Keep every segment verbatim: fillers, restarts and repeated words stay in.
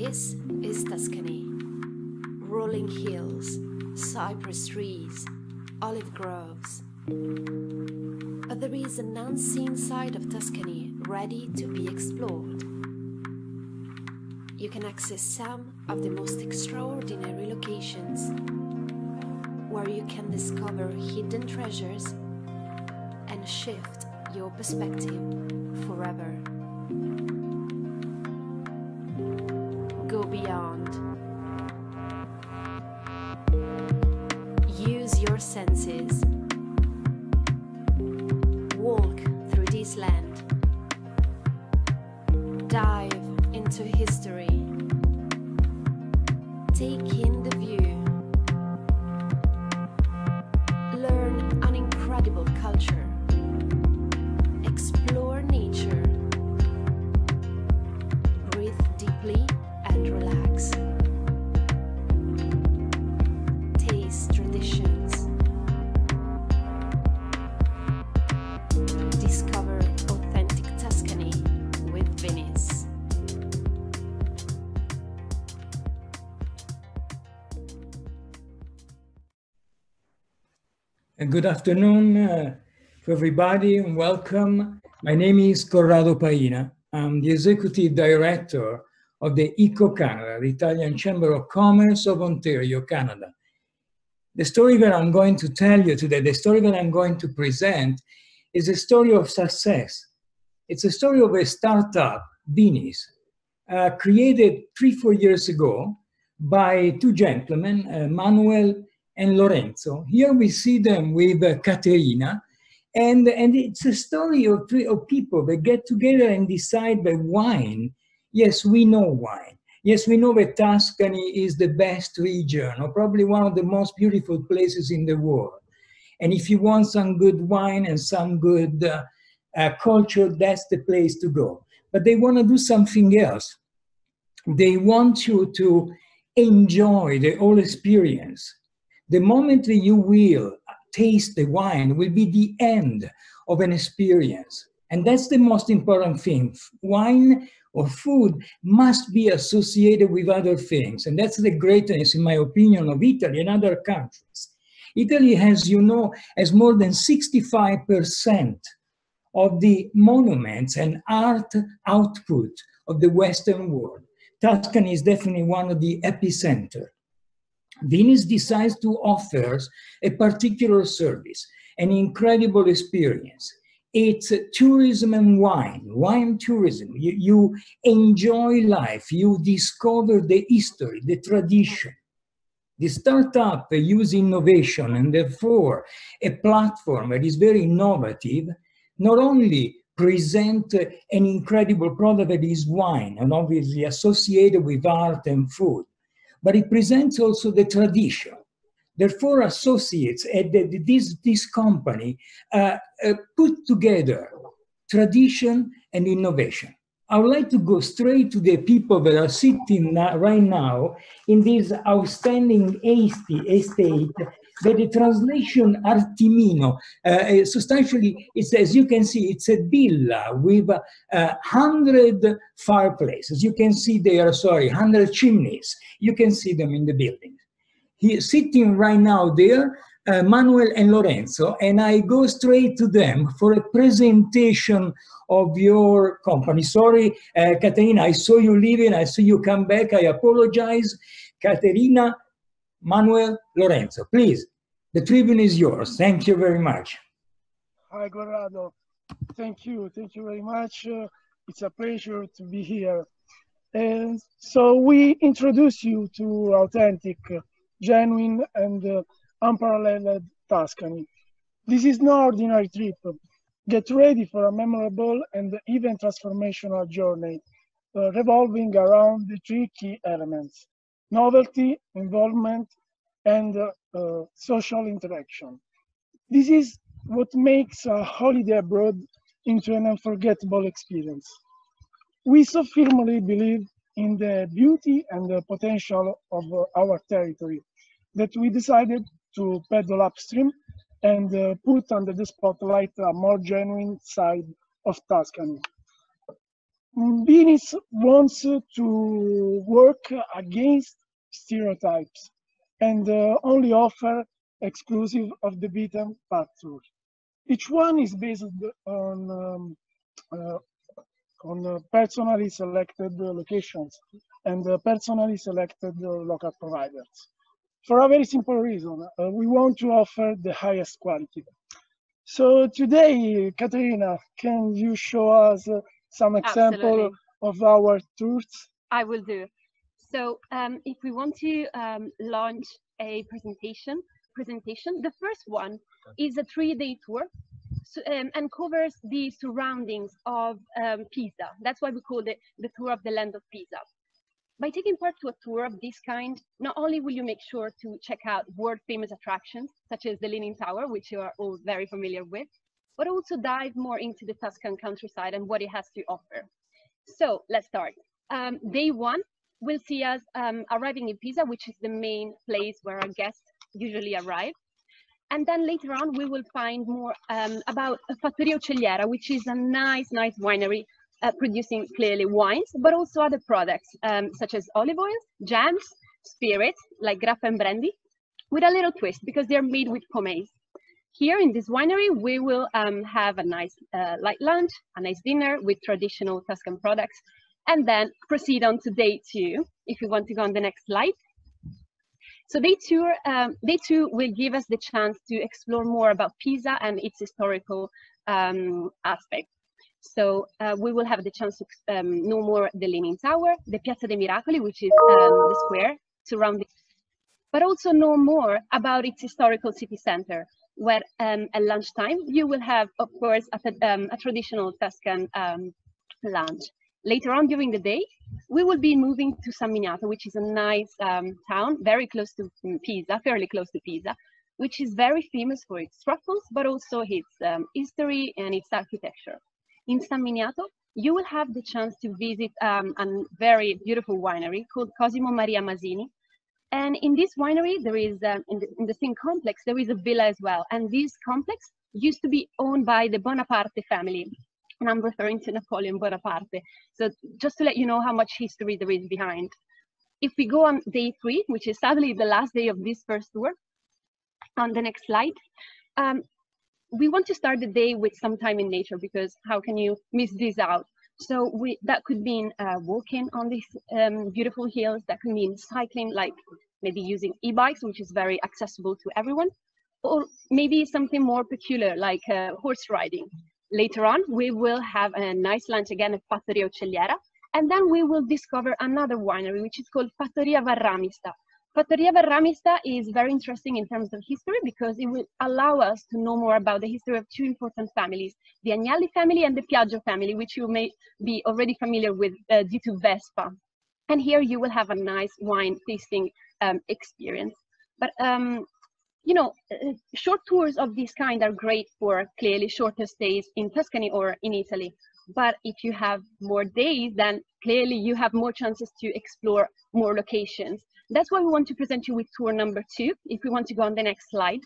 This is Tuscany. Rolling hills, cypress trees, olive groves. But there is an unseen side of Tuscany ready to be explored. You can access some of the most extraordinary locations, where you can discover hidden treasures and shift your perspective forever. Go beyond. Use your senses. Walk through this land. Dive into history. Take in the view. Learn an incredible culture. Explore nature. Breathe deeply and relax. Taste traditions. Discover authentic Tuscany with Venice. Good afternoon uh, to everybody and welcome. My name is Corrado Paina. I'm the Executive Director of the ICO Canada, the Italian Chamber of Commerce of Ontario, Canada. The story that I'm going to tell you today, the story that I'm going to present, is a story of success. It's a story of a startup, Venice, uh, created three, four years ago by two gentlemen, uh, Manuel and Lorenzo. Here we see them with uh, Caterina, and, and it's a story of, three, of people that get together and decide that wine, yes, we know wine. Yes, we know that Tuscany is the best region, or probably one of the most beautiful places in the world. And if you want some good wine and some good uh, uh, culture, that's the place to go. But they want to do something else. They want you to enjoy the whole experience. The moment that you will taste the wine will be the end of an experience. And that's the most important thing. Wine or food must be associated with other things. And that's the greatness, in my opinion, of Italy and other countries. Italy has, you know, has more than sixty-five percent of the monuments and art output of the Western world. Tuscany is definitely one of the epicenter. Venice decides to offer a particular service, an incredible experience. It's tourism and wine, wine tourism. You, you enjoy life, you discover the history, the tradition. The startup use innovation and therefore a platform that is very innovative, not only present an incredible product that is wine and obviously associated with art and food, but it presents also the tradition. Therefore, associates at the, this, this company uh, uh, put together tradition and innovation. I would like to go straight to the people that are sitting now, right now in this outstanding estate, that the translation Artimino, uh, substantially, it's, as you can see, it's a villa with a uh, hundred fireplaces. You can see there, sorry, hundred chimneys. You can see them in the building. He's sitting right now there, uh, Manuel and Lorenzo, and I go straight to them for a presentation of your company. Sorry, uh, Caterina, I saw you leaving, I saw you come back, I apologize. Caterina, Manuel, Lorenzo, please, the tribune is yours. Thank you very much. Hi, Corrado. Thank you, thank you very much. Uh, it's a pleasure to be here. And so we introduce you to authentic, genuine, and uh, unparalleled Tuscany. This is no ordinary trip. Get ready for a memorable and even transformational journey uh, revolving around the three key elements: novelty, involvement, and uh, uh, social interaction. This is what makes a holiday abroad into an unforgettable experience. We so firmly believe in the beauty and the potential of uh, our territory that we decided to pedal upstream and uh, put under the spotlight a more genuine side of Tuscany. Venice wants to work against stereotypes and uh, only offer exclusive of the beaten path tour. Each one is based on um, uh, on uh, personally selected uh, locations and uh, personally selected uh, local providers. For a very simple reason, uh, we want to offer the highest quality. So today, Caterina, can you show us uh, some example Absolutely. of our tours? I will do. So um, if we want to um, launch a presentation, presentation, the first one is a three-day tour so, um, and covers the surroundings of um, Pisa. That's why we call it the tour of the land of Pisa. By taking part to a tour of this kind, not only will you make sure to check out world-famous attractions, such as the Leaning Tower, which you are all very familiar with, but also dive more into the Tuscan countryside and what it has to offer. So let's start. Um, day one will see us um, arriving in Pisa, which is the main place where our guests usually arrive. And then later on, we will find more um, about Fattoria Ocelliera, which is a nice, nice winery uh, producing clearly wines, but also other products um, such as olive oils, jams, spirits like grappa and brandy, with a little twist because they're made with pomace. Here in this winery, we will um, have a nice uh, light lunch, a nice dinner with traditional Tuscan products, and then proceed on to day two, if you want to go on the next slide. So day two, um, day two will give us the chance to explore more about Pisa and its historical um, aspect. So uh, we will have the chance to um, know more the Leaning Tower, the Piazza dei Miracoli, which is um, the square surrounding, but also know more about its historical city center, where um, at lunchtime you will have, of course, a, um, a traditional Tuscan um, lunch. Later on during the day, we will be moving to San Miniato, which is a nice um, town, very close to Pisa, fairly close to Pisa, which is very famous for its truffles, but also its um, history and its architecture. In San Miniato, you will have the chance to visit um, a very beautiful winery called Cosimo Maria Masini. And in this winery, there is, um, in, the, in the same complex, there is a villa as well. And this complex used to be owned by the Bonaparte family. And I'm referring to Napoleon Bonaparte. So just to let you know how much history there is behind. If we go on day three, which is sadly the last day of this first tour, on the next slide, um, we want to start the day with some time in nature, because how can you miss this out? So we, that could mean uh, walking on these um, beautiful hills, that could mean cycling, like maybe using e-bikes, which is very accessible to everyone, or maybe something more peculiar, like uh, horse riding. Later on, we will have a nice lunch again at Fattoria Ocelliera, and then we will discover another winery, which is called Fattoria Varramista. Fattoria Varramista is very interesting in terms of history because it will allow us to know more about the history of two important families, the Agnelli family and the Piaggio family, which you may be already familiar with uh, due to Vespa. And here you will have a nice wine tasting um, experience. But um, you know, uh, short tours of this kind are great for clearly shorter stays in Tuscany or in Italy. But if you have more days, then clearly you have more chances to explore more locations. That's why we want to present you with tour number two. If we want to go on the next slide,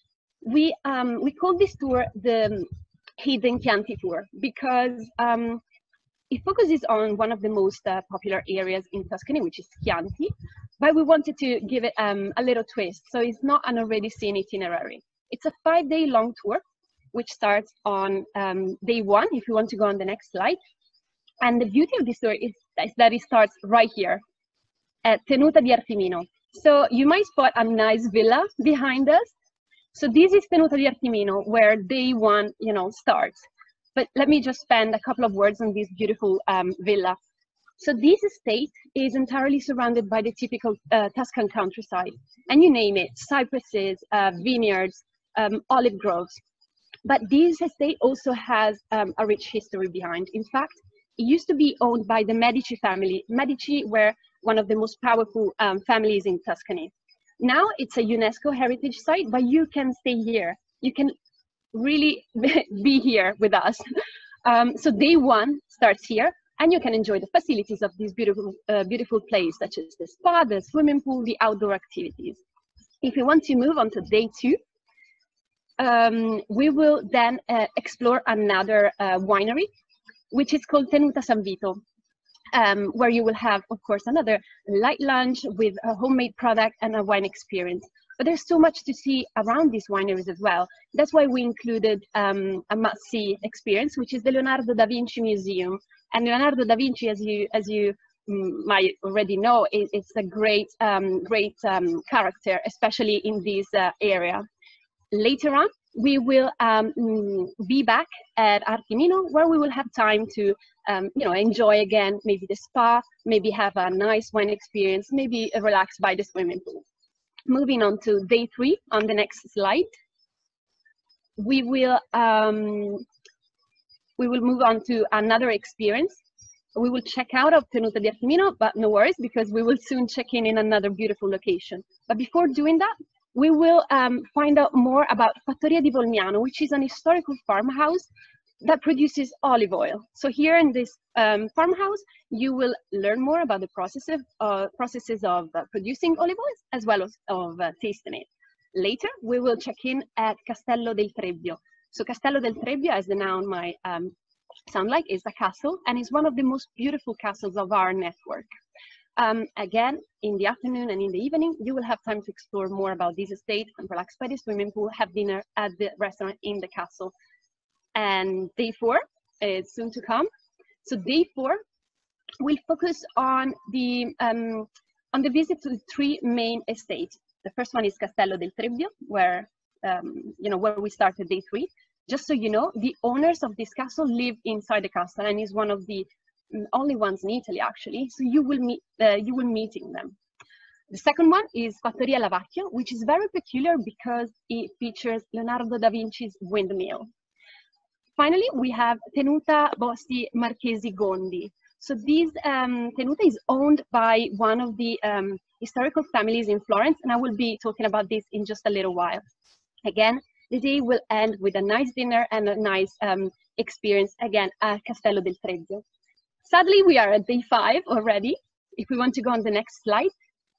we um, we call this tour the Hidden Chianti Tour because um, it focuses on one of the most uh, popular areas in Tuscany, which is Chianti. But we wanted to give it um, a little twist, so it's not an already seen itinerary. It's a five-day long tour, which starts on um, day one, if you want to go on the next slide. And the beauty of this tour is, is that it starts right here at Tenuta di Artimino. So you might spot a nice villa behind us. So this is Tenuta di Artimino, where day one, you know, starts. But let me just spend a couple of words on this beautiful um, villa. So this estate is entirely surrounded by the typical uh, Tuscan countryside, and you name it, cypresses, uh, vineyards, um, olive groves. But this estate also has um, a rich history behind. In fact, it used to be owned by the Medici family. Medici were one of the most powerful um, families in Tuscany. Now it's a UNESCO heritage site, but you can stay here. You can really be here with us. Um, so day one starts here, and you can enjoy the facilities of this beautiful, uh, beautiful place, such as the spa, the swimming pool, the outdoor activities. If you want to move on to day two, um, we will then uh, explore another uh, winery, which is called Tenuta San Vito, um, where you will have, of course, another light lunch with a homemade product and a wine experience. But there's so much to see around these wineries as well. That's why we included um, a must-see experience, which is the Leonardo da Vinci Museum. And Leonardo da Vinci, as you as you might already know, is it's a great um, great um, character, especially in this uh, area. Later on, we will um, be back at Artimino, where we will have time to um, you know, enjoy again, maybe the spa, maybe have a nice wine experience, maybe relax by the swimming pool. Moving on to day three, on the next slide, we will um, we will move on to another experience. We will check out of Tenuta di Artimino, but no worries, because we will soon check in in another beautiful location. But before doing that, we will um, find out more about Fattoria di Volmiano, which is an historical farmhouse that produces olive oil. So here in this um, farmhouse, you will learn more about the process of, uh, processes of uh, producing olive oils, as well as of uh, tasting it. Later, we will check in at Castello del Trebbio. So Castello del Trebbio, as the noun might um, sound like, is a castle, and is one of the most beautiful castles of our network. Um, again, in the afternoon and in the evening, you will have time to explore more about this estate and relax by the swimming pool, have dinner at the restaurant in the castle. And day four is soon to come. So day four will focus on the um, on the visit to the three main estates. The first one is Castello del Trebbio, where um, you know where we started day three. Just so you know, the owners of this castle live inside the castle, and is one of the only ones in Italy, actually. So you will meet uh, you will meeting them. The second one is Fattoria Lavacchio, which is very peculiar because it features Leonardo da Vinci's windmill. Finally, we have Tenuta Bosti Marchesi Gondi. So this um, Tenuta is owned by one of the um, historical families in Florence, and I will be talking about this in just a little while. Again, the day will end with a nice dinner and a nice um, experience, again, at Castello del Trebbio. Sadly, we are at day five already. If we want to go on the next slide.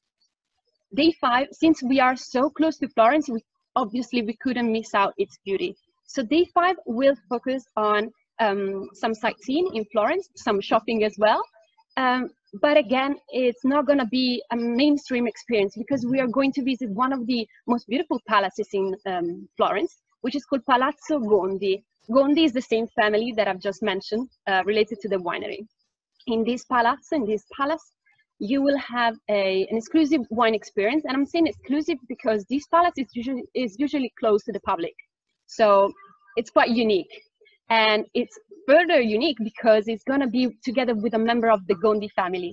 Day five, since we are so close to Florence, we, obviously we couldn't miss out its beauty. So day five will focus on um, some sightseeing in Florence, some shopping as well. Um, but again, it's not going to be a mainstream experience, because we are going to visit one of the most beautiful palaces in um, Florence, which is called Palazzo Gondi. Gondi is the same family that I've just mentioned, uh, related to the winery. In this palace, in this palace, you will have a, an exclusive wine experience. And I'm saying exclusive because this palace is usually, is usually closed to the public. So it's quite unique. And it's further unique because it's going to be together with a member of the Gondi family.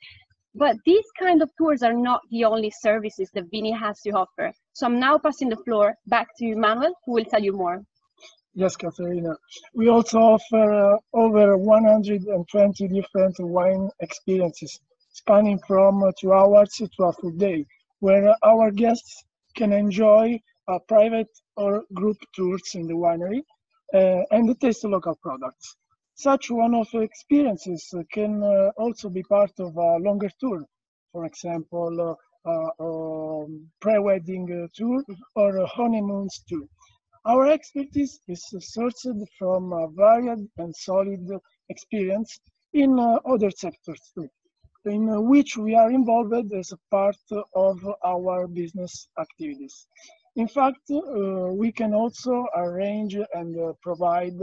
But these kind of tours are not the only services that Vini has to offer. So I'm now passing the floor back to Manuel, who will tell you more. Yes, Caterina. We also offer uh, over one hundred twenty different wine experiences, spanning from uh, two hours to a full day, where our guests can enjoy uh, private or group tours in the winery uh, and taste local products. Such one-off experiences can uh, also be part of a longer tour, for example, uh, uh, um, pre-wedding uh, tour or a honeymoons tour. Our expertise is sourced from a varied and solid experience in uh, other sectors too, in uh, which we are involved as a part of our business activities. In fact, uh, we can also arrange and uh, provide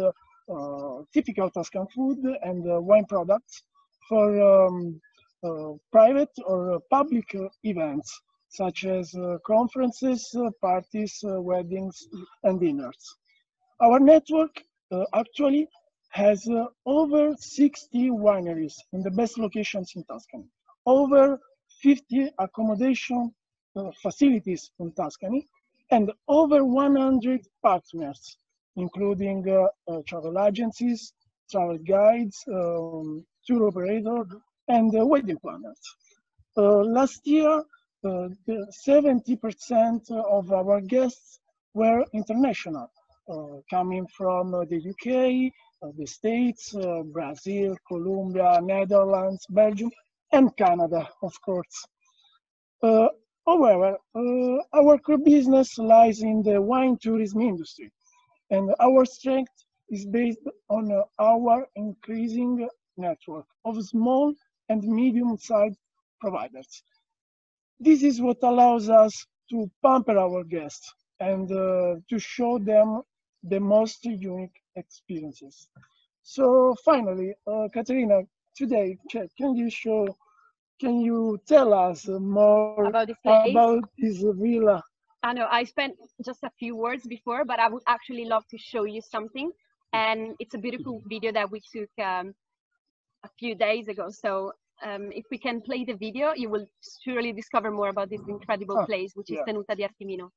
uh, typical Tuscan food and uh, wine products for um, uh, private or uh, public uh, events, such as uh, conferences, uh, parties, uh, weddings, and dinners. Our network uh, actually has uh, over sixty wineries in the best locations in Tuscany, over fifty accommodation uh, facilities in Tuscany, and over one hundred partners, including uh, uh, travel agencies, travel guides, um, tour operators, and uh, wedding planners. Uh, last year, Uh, seventy percent of our guests were international, uh, coming from uh, the U K, uh, the States, uh, Brazil, Colombia, Netherlands, Belgium, and Canada, of course. Uh, however, uh, our core business lies in the wine tourism industry, and our strength is based on uh, our increasing network of small and medium-sized providers. This is what allows us to pamper our guests and uh, to show them the most unique experiences. So finally, uh, Caterina, today, can you show, can you tell us more about this place? About this villa? I know I spent just a few words before, but I would actually love to show you something. And it's a beautiful video that we took um, a few days ago. So um, if we can play the video, you will surely discover more about this incredible oh, place, which yeah. is Tenuta di Artimino.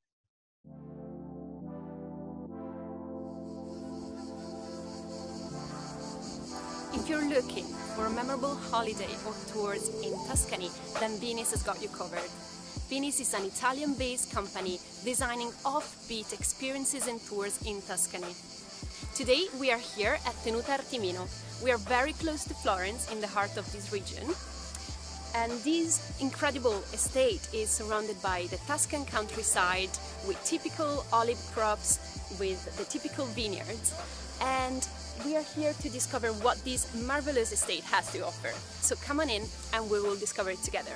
If you're looking for a memorable holiday or tours in Tuscany, then Vinis has got you covered. Vinis is an Italian-based company designing offbeat experiences and tours in Tuscany. Today we are here at Tenuta Artimino. We are very close to Florence, in the heart of this region. And this incredible estate is surrounded by the Tuscan countryside with typical olive crops, with the typical vineyards. And we are here to discover what this marvelous estate has to offer. So come on in and we will discover it together.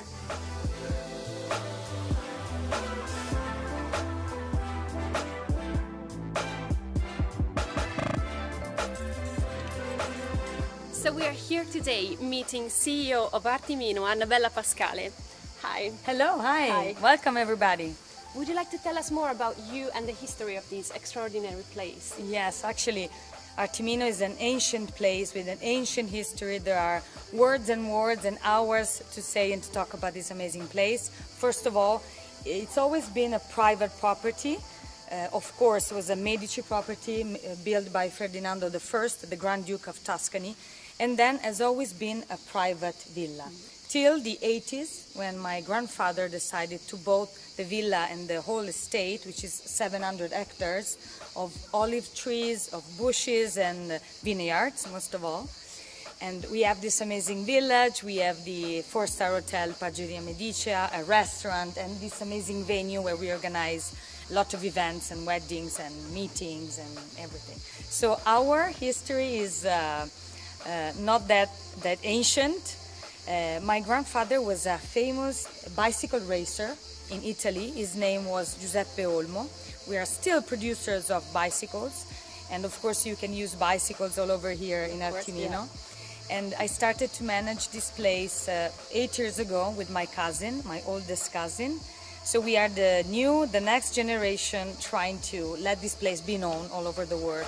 So we are here today meeting C E O of Artimino, Annabella Pascale. Hi. Hello, hi. Hi. Welcome everybody. Would you like to tell us more about you and the history of this extraordinary place? Yes, actually, Artimino is an ancient place with an ancient history. There are words and words and hours to say and to talk about this amazing place. First of all, it's always been a private property. Uh, of course, it was a Medici property uh, built by Ferdinando the First, the Grand Duke of Tuscany, and then has always been a private villa. Mm-hmm. Till the eighties, when my grandfather decided to buy the villa and the whole estate, which is seven hundred hectares of olive trees, of bushes and vineyards, most of all. And we have this amazing village, we have the four-star hotel Paggeria Medicea, a restaurant, and this amazing venue where we organize a lot of events and weddings and meetings and everything. So our history is uh, uh, not that, that ancient. Uh, my grandfather was a famous bicycle racer in Italy. His name was Giuseppe Olmo. We are still producers of bicycles, and of course you can use bicycles all over here in Artimino. Yeah. And I started to manage this place uh, eight years ago with my cousin, my oldest cousin. So we are the new, the next generation trying to let this place be known all over the world.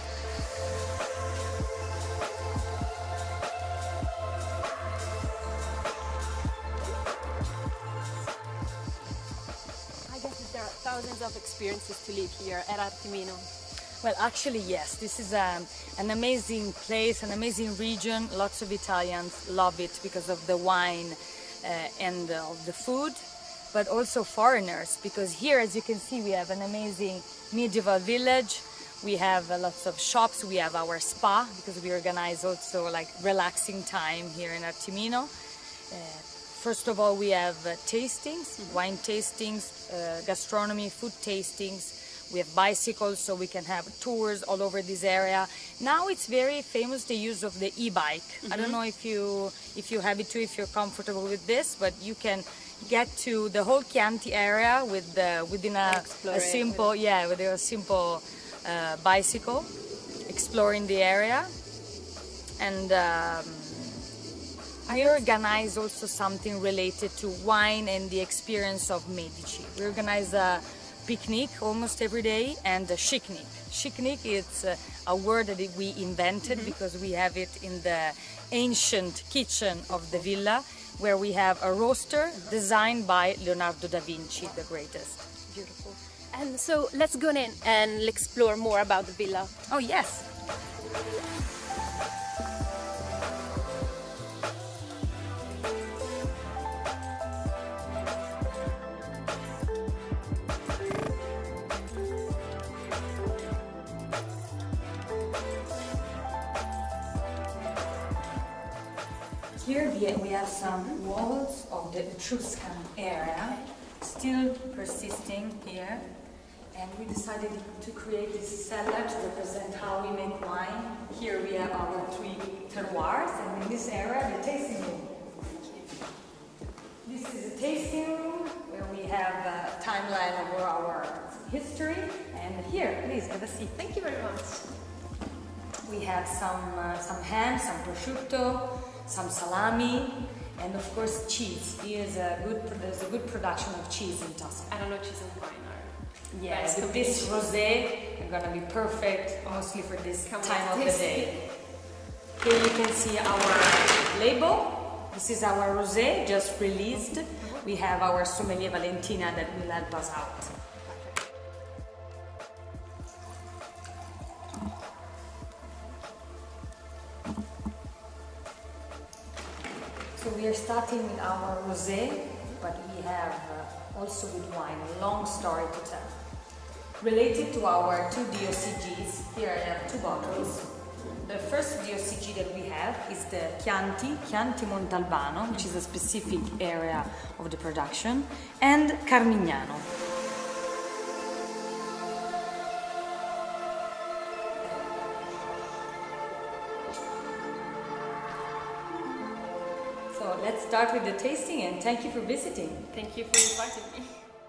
Thousands of experiences to live here at Artimino. Well, actually, yes. This is um, an amazing place, an amazing region. Lots of Italians love it because of the wine uh, and uh, of the food, but also foreigners, because here, as you can see, we have an amazing medieval village. We have uh, lots of shops. We have our spa, because we organize also like relaxing time here in Artimino. Uh, First of all, we have uh, tastings, mm-hmm. wine tastings, uh, gastronomy, food tastings. We have bicycles, so we can have tours all over this area. Now it's very famous, the use of the e-bike. Mm-hmm. I don't know if you if you have it too, if you're comfortable with this, but you can get to the whole Chianti area with the, within a, a simple, yeah, with a simple uh, bicycle, exploring the area. And um, I organize also something related to wine and the experience of Medici. We organize a picnic almost every day and a chicnic. Chicnic is uh, a word that we invented mm-hmm. because we have it in the ancient kitchen of the villa, where we have a roaster designed by Leonardo da Vinci, the greatest. Beautiful. And so let's go in and explore more about the villa. Oh, yes. Here we have some walls of the Etruscan area, still persisting here. And we decided to create this cellar to represent how we make wine. Here we have our three terroirs, and in this area, the tasting room. This is a tasting room where we have a timeline of our history. And here, please have a seat. Thank you very much. We have some, uh, some ham, some prosciutto, some salami, and of course cheese. Here's a good, there's a good production of cheese in Tuscany. I don't know cheese and wine are. Yes, with this rosé, are gonna be perfect, mostly for this Come time on, of the taste day. Here you can see our label. This is our rosé, just released. We have our sommelier Valentina that will help us out. So we are starting with our rosé, but we have uh, also with wine a long story to tell. Related to our two D O C Gs, here I have two bottles. The first D O C G that we have is the Chianti, Chianti Montalbano, which is a specific area of the production, and Carmignano. So let's start with the tasting, and thank you for visiting. Thank you for inviting me.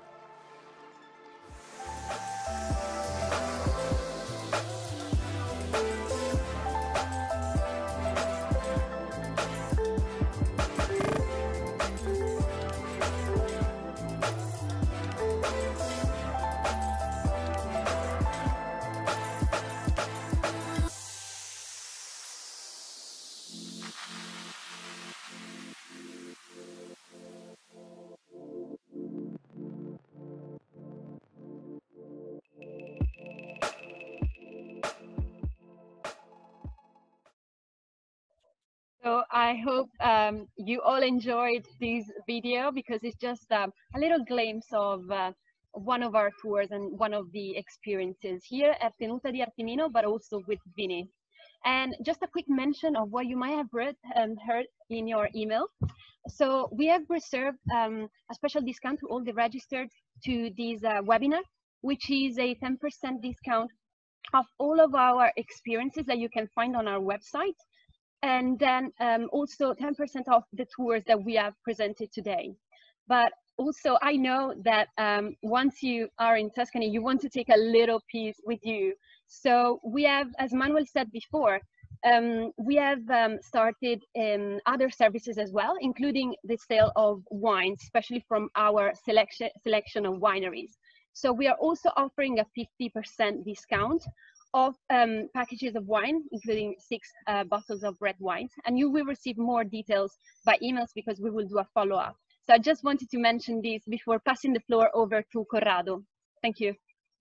So I hope um, you all enjoyed this video, because it's just um, a little glimpse of uh, one of our tours and one of the experiences here at Tenuta di Artimino, but also with Vini. And just a quick mention of what you might have read and heard in your email. So we have reserved um, a special discount to all the registered to this uh, webinar, which is a ten percent discount of all of our experiences that you can find on our website. And then um, also ten percent off the tours that we have presented today. But also I know that um, once you are in Tuscany, you want to take a little piece with you. So we have, as Manuel said before, um, we have um, started um, other services as well, including the sale of wines, especially from our selection, selection of wineries. So we are also offering a fifty percent discount of um, packages of wine, including six uh, bottles of red wines. And you will receive more details by emails, because we will do a follow-up. So I just wanted to mention this before passing the floor over to Corrado. Thank you.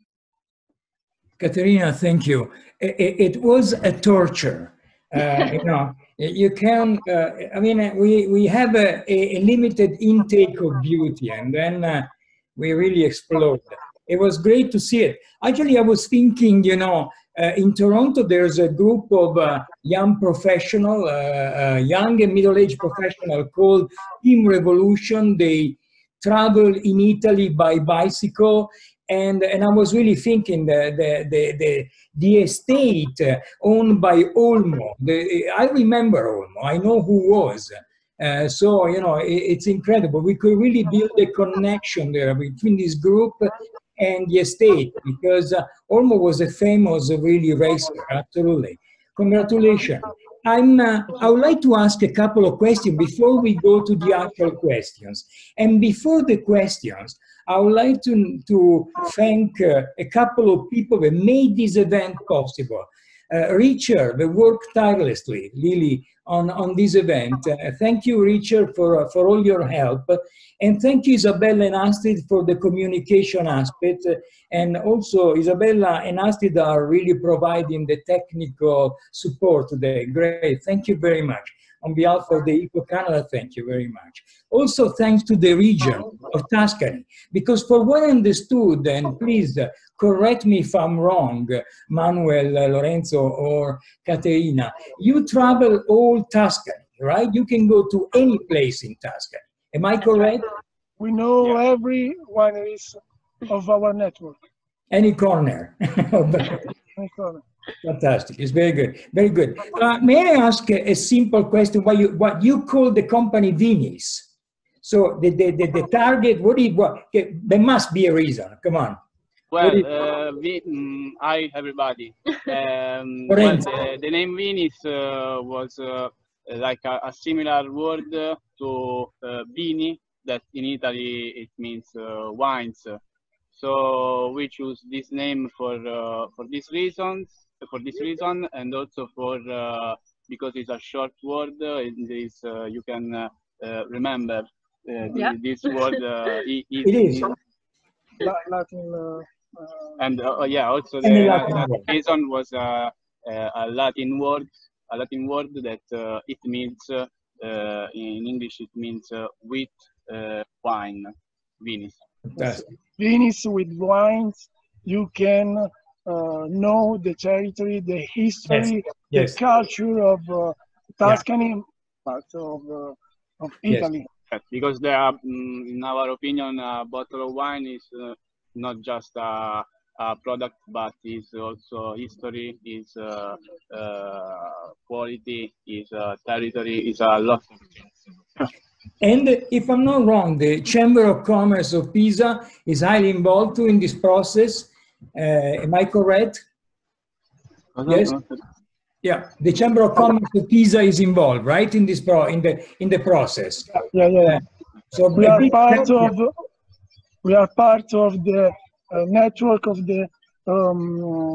Caterina, thank you. It, it was a torture. Uh, you know, you can, uh, I mean, we, we have a, a limited intake of beauty, and then uh, we really explode. It was great to see it. Actually, I was thinking, you know, uh, in Toronto, there's a group of uh, young professional, uh, uh, young and middle-aged professional called Team Revolution. They travel in Italy by bicycle. And, and I was really thinking the, the, the, the, the estate owned by Olmo. The, I remember Olmo. I know who was. Uh, so, you know, it, it's incredible. We could really build a connection there between this group and the estate, because uh, Olmo was a famous, really racer, absolutely. Congratulations. I'm, uh, I would like to ask a couple of questions before we go to the actual questions. And before the questions, I would like to, to thank uh, a couple of people that made this event possible. Uh, Richard, that worked tirelessly, really, on, on this event. Uh, thank you, Richard, for, uh, for all your help. And thank you, Isabella and Astrid, for the communication aspect. Uh, and also, Isabella and Astrid are really providing the technical support today. Great. Thank you very much. On behalf of the Eco Canada, thank you very much. Also, thanks to the region of Tuscany, because for what I understood, and please uh, correct me if I'm wrong, Manuel, uh, Lorenzo, or Caterina, you travel all Tuscany, right? You can go to any place in Tuscany. Am I correct? We know Yeah. every wineries of our network. Any corner. Any corner. Fantastic. It's very good. Very good. Uh, may I ask a, a simple question? What you what you call the company Vinis? So the the, the, the target. What is what? There must be a reason. Come on. Well, uh, we, mm, hi everybody. Um, well, the, the name Vinis uh, was uh, like a, a similar word to uh, vini, that in Italy it means uh, wines. So we choose this name for uh, for these reasons, for this reason, and also for uh, because it's a short word. In this, uh, you can uh, uh, remember uh, yeah. the, this word. Uh, it, it is Latin. Uh, Uh, and uh, yeah, also the Latin reason was uh, uh, a Latin word, a Latin word that uh, it means uh, uh, in English it means uh, with uh, wine, vinis. Vinis with wines, you can uh, know the territory, the history, yes. Yes. the culture of uh, Tuscany, yeah. part of uh, of Italy. Yes. Because there are, um, in our opinion, a bottle of wine is. Uh, not just a, a product, but is also history, is uh, uh, quality, is uh, territory, is a lot of things. And if I'm not wrong, the Chamber of Commerce of Pisa is highly involved too in this process. Uh, am I correct? Yes. Yeah, the Chamber of Commerce of Pisa is involved, right, in this pro in the in the process. Yeah, yeah. yeah. So we are part of. We are part of the uh, network of the um,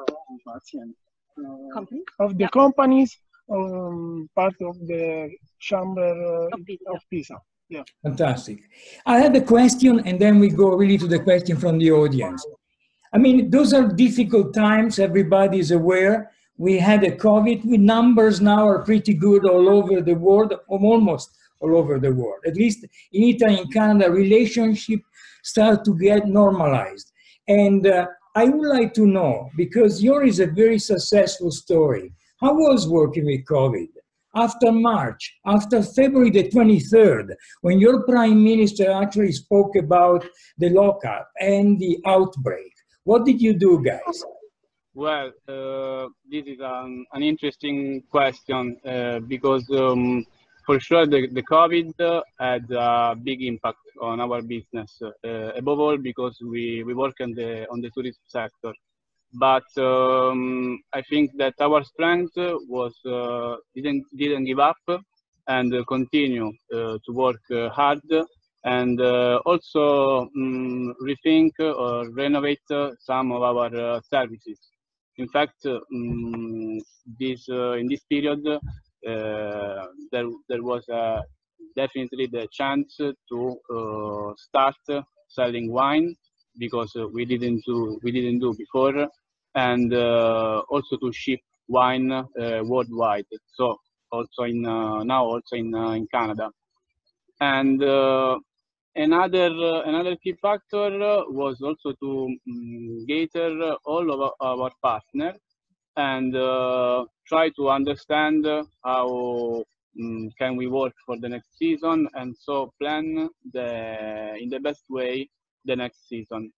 Company? of the yeah. companies, um, part of the Chamber uh, of, Pisa. of Pisa. Yeah. Fantastic. I have a question, and then we go really to the question from the audience. I mean, those are difficult times. Everybody is aware. We had a COVID. The numbers now are pretty good all over the world, almost all over the world. At least in Italy and Canada, relationship start to get normalized. And uh, I would like to know, because yours is a very successful story, how was working with COVID? After March, after February the twenty-third, when your prime minister actually spoke about the lockup and the outbreak, what did you do, guys? Well, uh, this is an, an interesting question uh, because um, for sure the, the COVID had a big impact on our business, uh, above all because we, we work on the, on the tourism sector. But um, I think that our strength was uh, didn't, didn't give up and uh, continue uh, to work uh, hard and uh, also um, rethink or renovate uh, some of our uh, services. In fact, um, this uh, in this period, uh, there there was uh, definitely the chance to uh, start selling wine because uh, we didn't do we didn't do before, and uh, also to ship wine uh, worldwide. So also in uh, now also in uh, in Canada, and. Uh, Another uh, another key factor uh, was also to um, gather all of our, our partners and uh, try to understand how um, can we work for the next season, and so plan the in the best way the next season.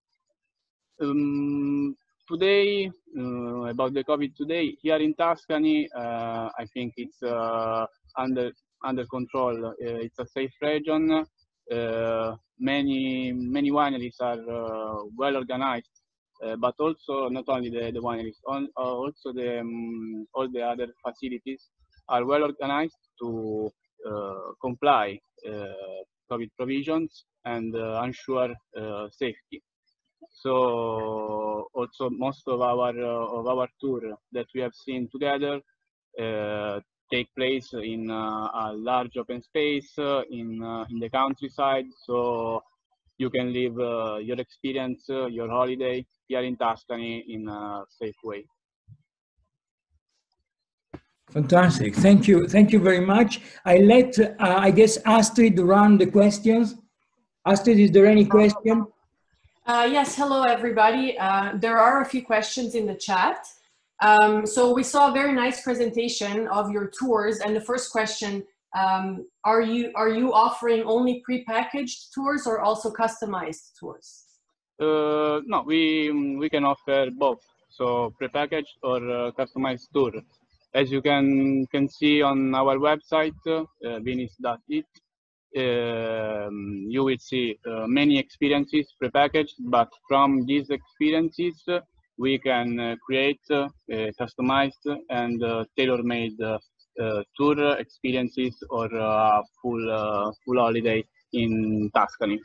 Um, today, uh, about the COVID today here in Tuscany, uh, I think it's uh, under under control. Uh, it's a safe region. Uh, many many wineries are uh, well organized, uh, but also not only the, the wineries, on, uh, also the um, all the other facilities are well organized to uh, comply uh, COVID provisions and uh, ensure uh, safety. So also most of our uh, of our tour that we have seen together uh, take place in uh, a large open space uh, in uh, in the countryside, so you can live uh, your experience, uh, your holiday here in Tuscany in a safe way. Fantastic. Thank you. Thank you very much. I let, uh, I guess, Astrid run the questions. Astrid, is there any question? Uh, yes. Hello, everybody. Uh, there are a few questions in the chat. Um, so we saw a very nice presentation of your tours, and the first question, um, are you are you offering only pre-packaged tours or also customized tours? Uh, no, we we can offer both, so prepackaged or uh, customized tour. As you can can see on our website, uh, venice dot it, um, you will see uh, many experiences prepackaged, but from these experiences uh, we can uh, create uh, customized and uh, tailor-made uh, uh, tour experiences or uh, full uh, full holiday in Tuscany.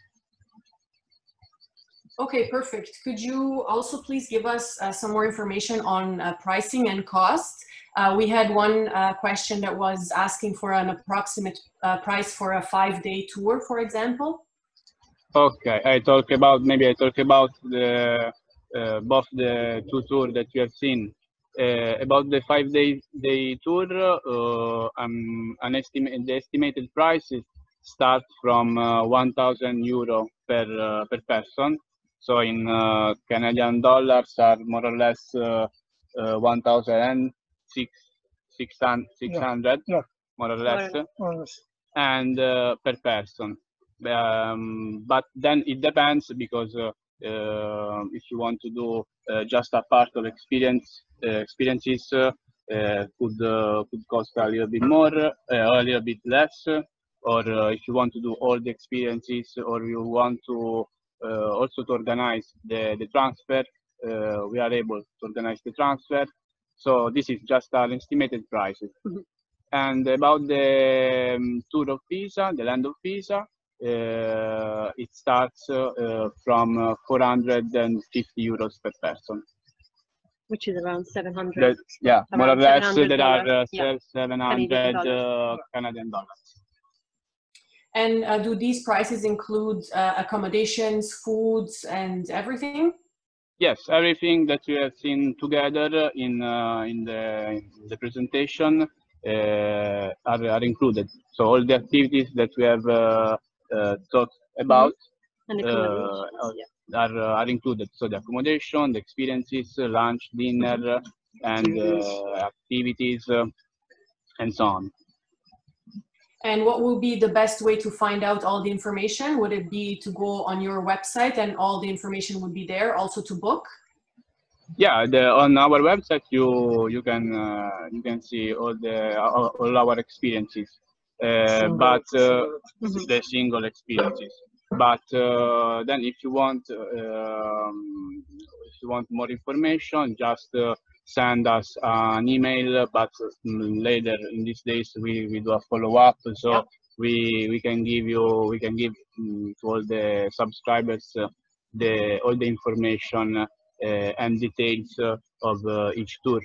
Okay, perfect. Could you also please give us uh, some more information on uh, pricing and cost? Uh, we had one uh, question that was asking for an approximate uh, price for a five-day tour, for example. Okay, I talk about, maybe I talk about the uh, both the two tours that you have seen. Uh, about the five-day day tour, uh, um, an estimate, the estimated prices start from uh, one thousand euro per uh, per person. So in uh, Canadian dollars are more or less uh, uh, one thousand six hundred, yeah. more or less, more or less. And uh, per person. Um, but then it depends, because uh, uh, if you want to do uh, just a part of experience uh, experiences, uh, uh, could uh, could cost a little bit more, uh, a little bit less. Or uh, if you want to do all the experiences, or you want to Uh, also to organize the, the transfer, uh, we are able to organize the transfer. So this is just an estimated price. Mm-hmm. And about the um, tour of Pisa, the land of Pisa, uh, it starts uh, from uh, four hundred fifty euros per person. Which is around seven hundred. That, yeah, more or less there are uh, yeah. seven hundred uh, Canadian dollars. And uh, do these prices include uh, accommodations, foods, and everything? Yes, everything that you have seen together in uh, in the in the presentation uh, are, are included. So all the activities that we have uh, uh, talked about mm-hmm. uh, yeah. are are included. So the accommodation, the experiences, lunch, dinner, mm-hmm. and uh, activities, uh, and so on. And what will be the best way to find out all the information? Would it be to go on your website and all the information would be there, also to book? Yeah, the, on our website you you can uh, you can see all the all, all our experiences, uh, but uh, mm-hmm. the single experiences. But uh, then, if you want um, if you want more information, just uh, send us an email. But later in these days we, we do a follow up, so yeah. we we can give you we can give um, to all the subscribers uh, the all the information uh, and details uh, of uh, each tour.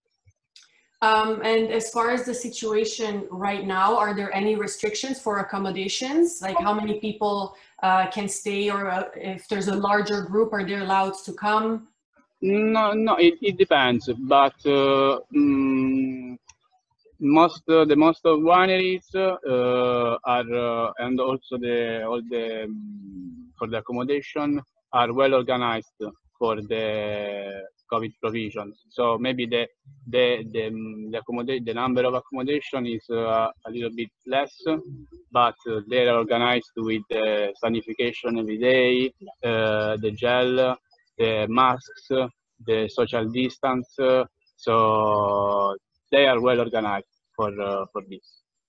Um, and as far as the situation right now, are there any restrictions for accommodations? Like how many people uh, can stay, or uh, if there's a larger group, are they allowed to come? No, no, it, it depends. But uh, um, most uh, the most of wineries uh, are uh, and also the all the um, for the accommodation are well organized for the COVID provisions. So maybe the the the the, accommodate, the number of accommodation is uh, a little bit less, but uh, they are organized with the sanification every day, uh, the gel, the masks, the social distance. Uh, so they are well organized for uh, for this.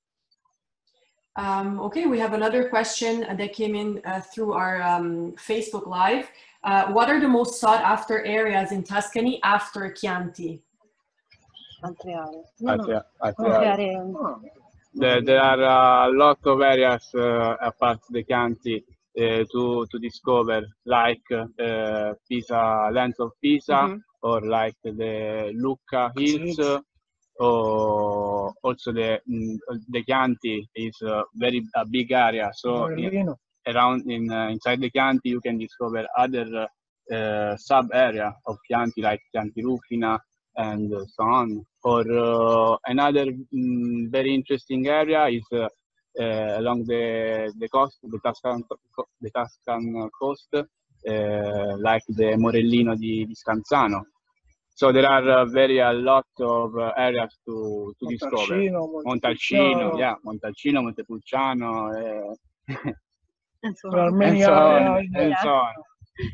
Um, okay, we have another question that came in uh, through our um, Facebook Live. Uh, what are the most sought after areas in Tuscany after Chianti? Altre aree. No, no. Altre, altre aree. There, there are a lot of areas uh, apart the Chianti uh, to to discover, like uh, Pisa, lands of Pisa, mm-hmm. or like the Lucca Hills, uh, or also the the Chianti is a very a big area. So in, around in uh, inside the Chianti you can discover other uh, uh, sub area of Chianti, like Chianti Rufina and uh, so on. Or uh, another um, very interesting area is uh, uh, along the the coast, the Tuscan the Tuscan coast, uh, like the Morellino di, di Scanzano. So there are uh, very a lot of uh, areas to to discover. Montalcino, yeah, Montalcino, Montepulciano, uh, there are many and so areas, on, and so on.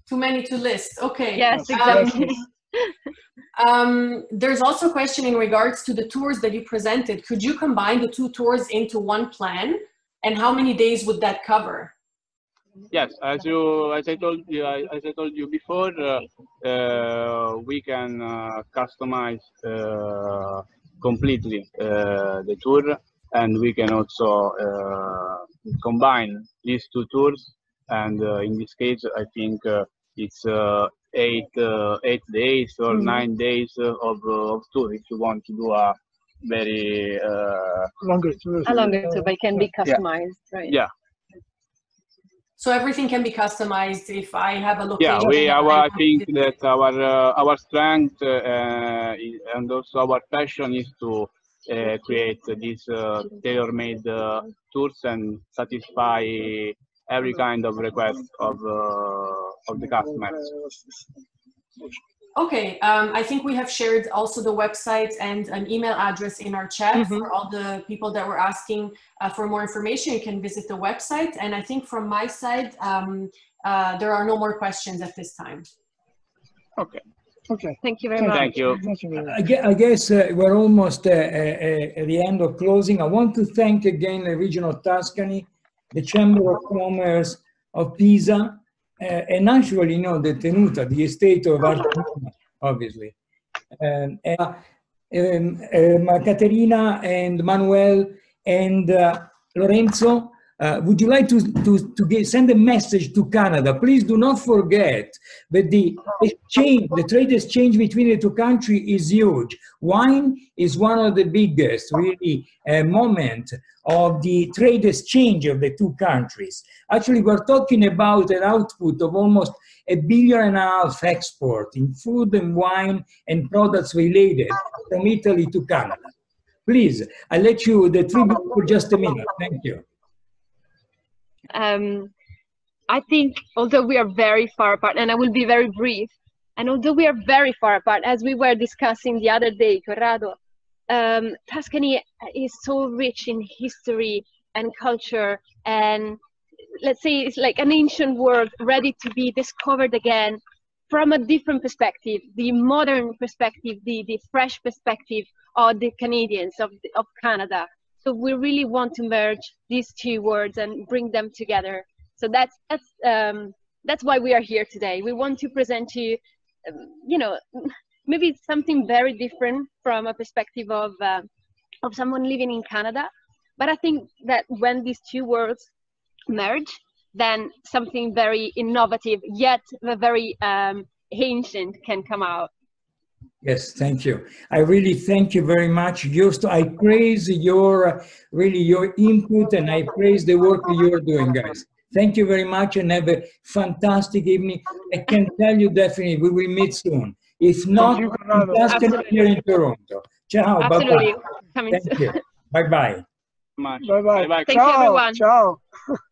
Too many to list. Okay. Yes, exactly. Um, um, there's also a question in regards to the tours that you presented. Could you combine the two tours into one plan? And how many days would that cover? Yes, as you, as I told you, as I told you before, uh, uh, we can uh, customize uh, completely uh, the tour, and we can also uh, combine these two tours. And uh, in this case, I think uh, it's uh, eight uh, eight days or mm-hmm. nine days of uh, of tour if you want to do a very uh, longer tour. A longer tour, but it can be customized, yeah. right? Yeah. So everything can be customized if I have a location. Yeah, we our, I think that our uh, our strength uh, and also our passion is to uh, create these uh, tailor-made uh, tours and satisfy every kind of request of uh, of the customers. Okay, um, I think we have shared also the website and an email address in our chat. Mm-hmm. For all the people that were asking uh, for more information, you can visit the website. And I think from my side, um, uh, there are no more questions at this time. Okay. Okay. Thank you very Thank much. Thank you. I guess, I guess uh, we're almost uh, uh, at the end of closing. I want to thank again the region of Tuscany, the Chamber of Commerce of Pisa, Uh, and naturally, you know, the Tenuta, the estate of Artemina, obviously. Um, uh, um, uh, Caterina and Manuel and uh, Lorenzo, uh, would you like to, to, to get, send a message to Canada? Please do not forget that the exchange, the trade exchange between the two countries is huge. Wine is one of the biggest, really, uh, moment of the trade exchange of the two countries. Actually, we're talking about an output of almost a billion and a half export in food and wine and products related from Italy to Canada. Please, I'll let you the tribute for just a minute. Thank you. Um, I think although we are very far apart, and I will be very brief, and although we are very far apart, as we were discussing the other day, Corrado, um, Tuscany is so rich in history and culture, and let's say it's like an ancient world ready to be discovered again from a different perspective, the modern perspective, the, the fresh perspective of the Canadians, of, of Canada. So we really want to merge these two worlds and bring them together. So that's that's um, that's why we are here today. We want to present to you, um, you know, maybe something very different from a perspective of uh, of someone living in Canada. But I think that when these two worlds merge, then something very innovative yet very um, ancient can come out. Yes, thank you. I really thank you very much. Just, I praise your, really your input, and I praise the work you're doing, guys. Thank you very much, and have a fantastic evening. I can tell you definitely we will meet soon. If not, Tuscany here in Toronto. Ciao, absolutely. Bye-bye. Thank you. Bye-bye. Bye-bye. Bye-bye. Thank you, everyone. Ciao.